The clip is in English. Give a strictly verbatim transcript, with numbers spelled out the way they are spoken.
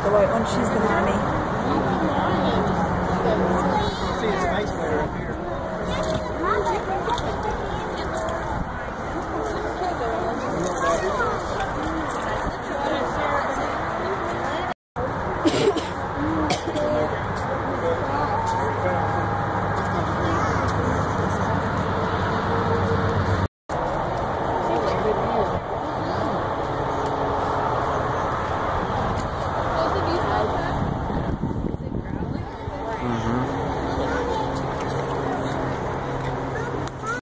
the white one. She's the nanny. See his face later up here.